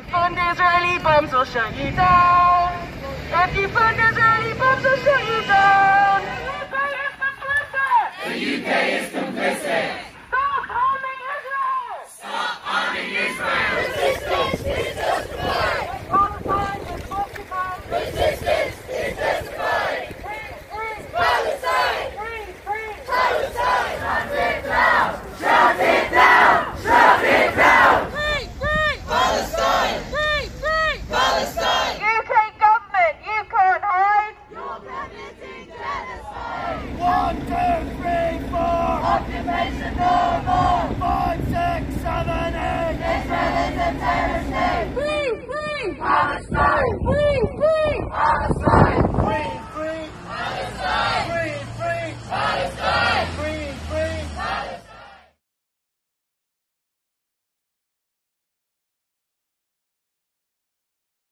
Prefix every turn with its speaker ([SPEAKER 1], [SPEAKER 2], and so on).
[SPEAKER 1] fund Israeli bombs, we'll shut you down. If you fund Israeli bombs, we'll shut you down.
[SPEAKER 2] The UK is complicit. The UK is complicit.